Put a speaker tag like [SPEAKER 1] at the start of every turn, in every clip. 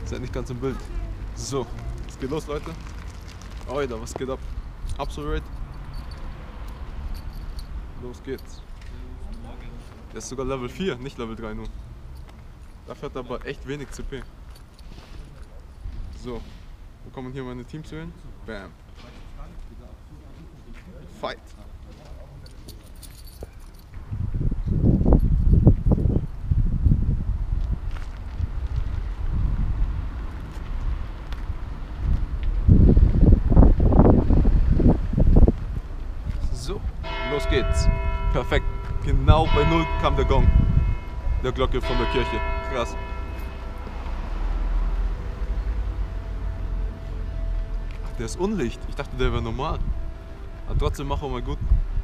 [SPEAKER 1] Seid nicht ganz im Bild. So, es geht los, Leute. Alter, was geht ab? Absolute. Los geht's. Der ist sogar Level 4, nicht Level 3 nur. Dafür hat er aber echt wenig CP. So, wo kommen hier meine Teams hin? Bam. Fight. So, los geht's. Perfekt. Genau bei 0 kam der Gong. Der Glocke von der Kirche. Krass. Ach, der ist Unlicht. Ich dachte, der wäre normal. Aber trotzdem machen wir mal gut.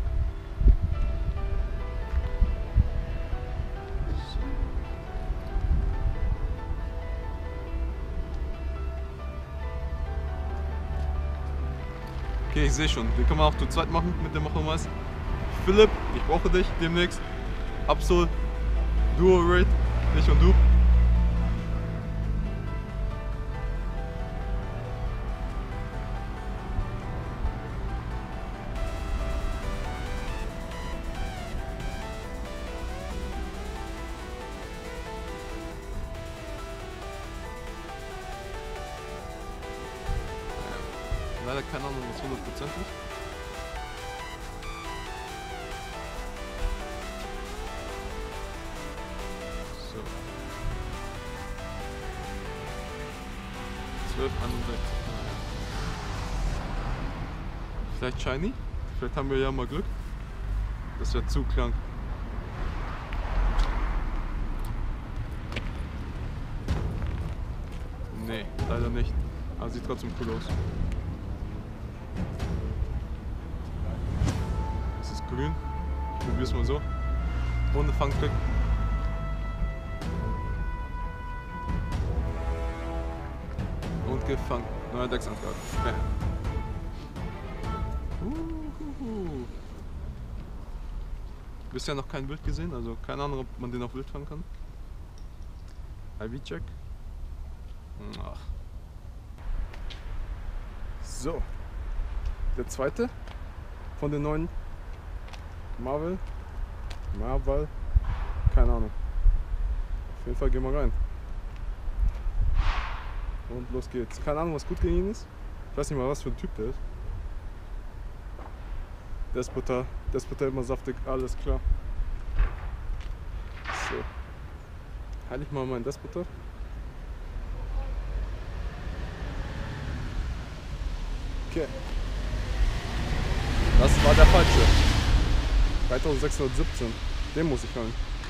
[SPEAKER 1] Okay, ich sehe schon. Den können wir auch zu zweit machen mit dem Machomais. Philipp, ich brauche dich demnächst. Absol, Duo Raid, ich und du. Leider keine Ahnung, was 100% ist. So. 12, 61. Vielleicht Shiny? Vielleicht haben wir ja mal Glück. Das wäre zu krank. Nee, leider nicht. Aber sieht trotzdem cool aus. Es ist grün. Ich probier's mal so. Ohne Fangtrick. Und gefangen. Neuer Decksantrag. Bam. Bisher noch kein Wild gesehen, also keine Ahnung, ob man den auf Wild fangen kann. IV-Check. Ach. So. Der zweite von den neuen Marvel. Keine Ahnung. Auf jeden Fall gehen wir rein. Und los geht's. Keine Ahnung, was gut gegen ihn ist. Ich weiß nicht mal, was für ein Typ der ist. Despoter immer saftig, alles klar. So. Heile ich mal meinen Despoter. Okay. Das war der falsche. 3617. Den muss ich holen.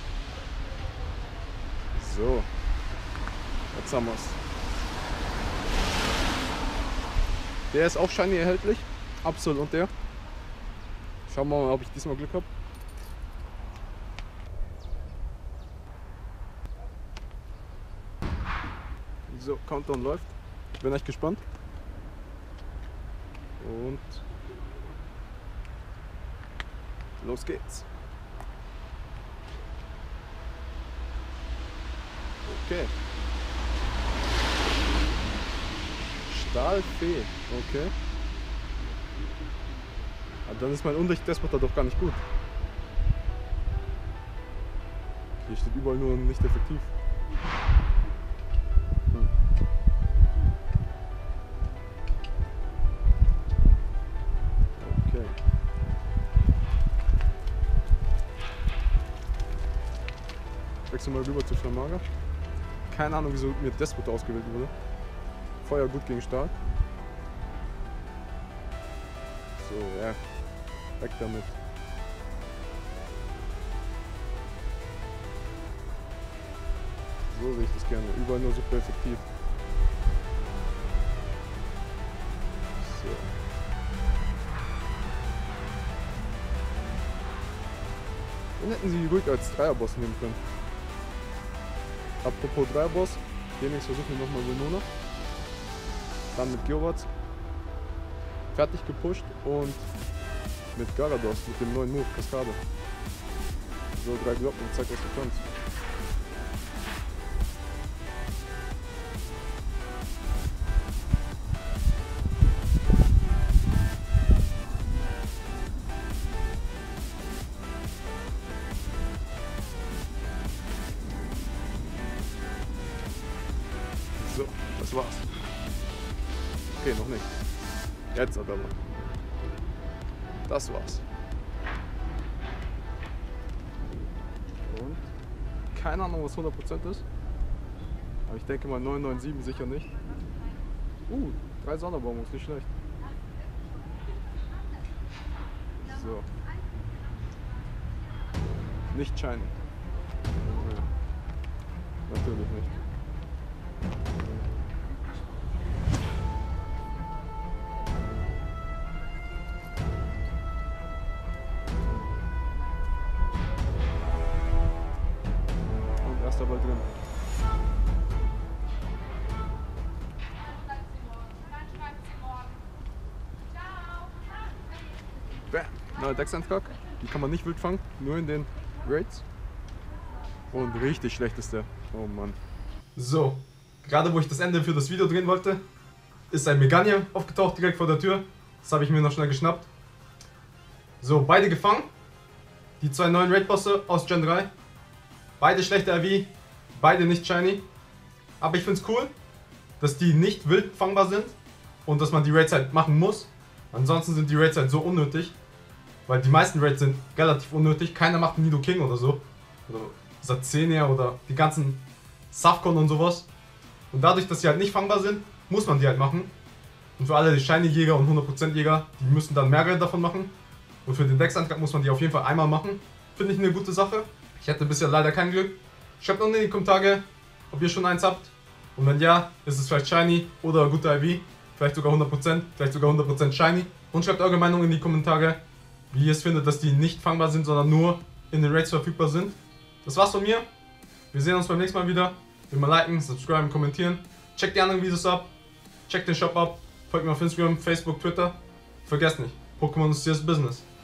[SPEAKER 1] So. Jetzt haben wir's. Der ist auch shiny erhältlich. Absol und der. Schauen wir mal, ob ich diesmal Glück habe. So, Countdown läuft. Ich bin echt gespannt. Und los geht's. Okay. Stahlfee. Okay. Aber dann ist mein Unlicht-Despoter doch gar nicht gut. Hier steht überall nur nicht effektiv. Okay. Wechseln mal rüber zu Flamaga. Keine Ahnung, wieso mir Despoter ausgewählt wurde. Feuer gut gegen Stahl. So, ja. Weg damit. So sehe ich das gerne. Überall nur super effektiv. So. Den hätten sie ruhig als Dreierboss nehmen können. Apropos Dreierboss, demnächst versuchen wir nochmal Venona. Dann mit Geowatz. Fertig gepusht und mit Garados, mit dem neuen Move, Kaskade. So, 3 Glocken, zeig was du kannst. Das war's. Okay, noch nicht. Jetzt aber. Das war's. Und keine Ahnung, was 100% ist. Aber ich denke mal 997 sicher nicht. 3 Sonderbonbons, nicht schlecht. So. Nicht shiny. Ja. Natürlich nicht. Und erst aber drin. Bam! Neuer Decksantrag. Die kann man nicht wild fangen, nur in den Raids. Und richtig schlecht ist der. Oh Mann. So, gerade wo ich das Ende für das Video drehen wollte, ist ein Meganium aufgetaucht direkt vor der Tür. Das habe ich mir noch schnell geschnappt. So, beide gefangen. Die 2 neuen Raid-Bosse aus Gen 3. Beide schlechte RV, beide nicht shiny. Aber ich finde es cool, dass die nicht wild fangbar sind und dass man die Raids halt machen muss. Ansonsten sind die Raids halt so unnötig. Weil die meisten Raids sind relativ unnötig. Keiner macht Nido King oder so. Oder Sazenia oder die ganzen Safcon und sowas. Und dadurch, dass sie halt nicht fangbar sind, muss man die halt machen. Und für alle die Shiny Jäger und 100% Jäger, die müssen dann mehrere davon machen. Und für den Decksantrag muss man die auf jeden Fall einmal machen. Finde ich eine gute Sache. Ich hatte bisher leider kein Glück. Schreibt unten in die Kommentare, ob ihr schon eins habt. Und wenn ja, ist es vielleicht Shiny oder gute IV. Vielleicht sogar 100%, vielleicht sogar 100% Shiny. Und schreibt eure Meinung in die Kommentare, wie ihr es findet, dass die nicht fangbar sind, sondern nur in den Raids verfügbar sind. Das war's von mir. Wir sehen uns beim nächsten Mal wieder. Immer liken, subscriben, kommentieren. Checkt die anderen Videos ab. Checkt den Shop ab. Folgt mir auf Instagram, Facebook, Twitter. Vergesst nicht, Pokémon ist serious business.